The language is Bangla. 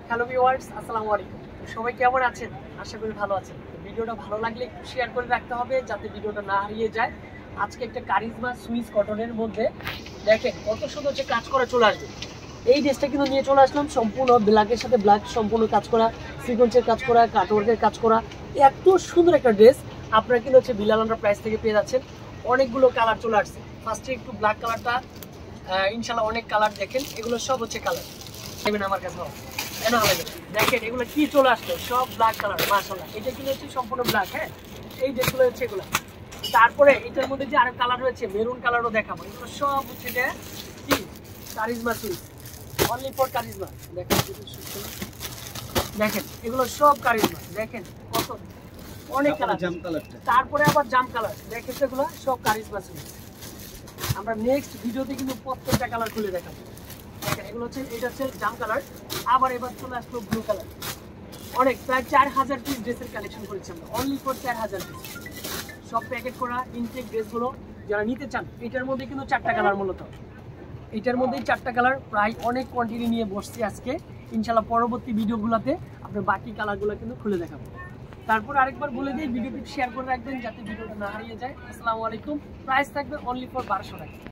হ্যালো ভিউয়ার্স, আসসালামু আলাইকুম। সবাই কেমন আছেন? আশা করি ভালো আছেন। ভিডিওটা ভালো লাগলে একটু শেয়ার করে রাখতে হবে যাতে ভিডিওটা না হারিয়ে যায়। আজকে একটা কারিজমা সুইস কটনের মধ্যে দেখেন কত সুন্দর যে কাজ করা চলে আসবে। এই ড্রেসটা কিন্তু নিয়ে চলে আসলাম সম্পূর্ণ ব্ল্যাকের সাথে ব্ল্যাক সম্পূর্ণ কাজ করা, সিকোয়েন্সের কাজ করা, কাটওয়ার্কের কাজ করা। এত সুন্দর একটা ড্রেস আপনারা কিন্তু হচ্ছে বিলাল প্রাইস থেকে পেয়ে যাচ্ছেন। অনেকগুলো কালার চলে আসছে। ফার্স্টে একটু ব্ল্যাক কালারটা, ইনশাল্লাহ অনেক কালার দেখেন, এগুলো সব হচ্ছে কালার দেবেন আমার কাছে। দেখেন এগুলো কি চলে আসলো, সব ব্ল্যাক কালার, মাশাআল্লাহ। এটা কিন্তু হচ্ছে সম্পূর্ণ ব্ল্যাক। হ্যাঁ, এই ড্রেসগুলো হচ্ছে এগুলো। তারপরে এটার মধ্যে যে আরো কালার রয়েছে, মেরুন কালারও দেখাবো। এগুলো সব হচ্ছে যে কি charisma Swiss, only for charisma. দেখেন দেখেন এগুলো সব কারিজমা। দেখেন কত অনেক কালার। তারপরে আবার জাম কালার, দেখেন এগুলো সব কারিজমা সুইস। আমরা নেক্সট ভিডিওতে কিন্তু প্রত্যেকটা কালার খুলে দেখাবো। দেখেন এগুলো হচ্ছে, এটা হচ্ছে জাম কালার। আবার এবার চলে আসলো ব্লু কালার। অনেক প্রায় 4000 পিস ড্রেসের কালেকশন করেছি আমরা, অনলি ফর 4000 পিস। সব প্যাকেট করা ইনটেক ড্রেসগুলো যারা নিতে চান, এটার মধ্যে কিন্তু 4টা কালার, মূলত এটার মধ্যেই 4টা কালার। প্রায় অনেক কোয়ান্টিটি নিয়ে বসছি আজকে। ইনশাল্লাহ পরবর্তী ভিডিওগুলোতে আপনার বাকি কালারগুলো কিন্তু খুলে দেখাবো। তারপর আরেকবার বলে দিই, ভিডিওটি শেয়ার করে রাখবেন যাতে ভিডিওটা না হারিয়ে যায়। আসসালামু আলাইকুম। প্রাইস থাকবে অনলি ফর 1200 টাকা।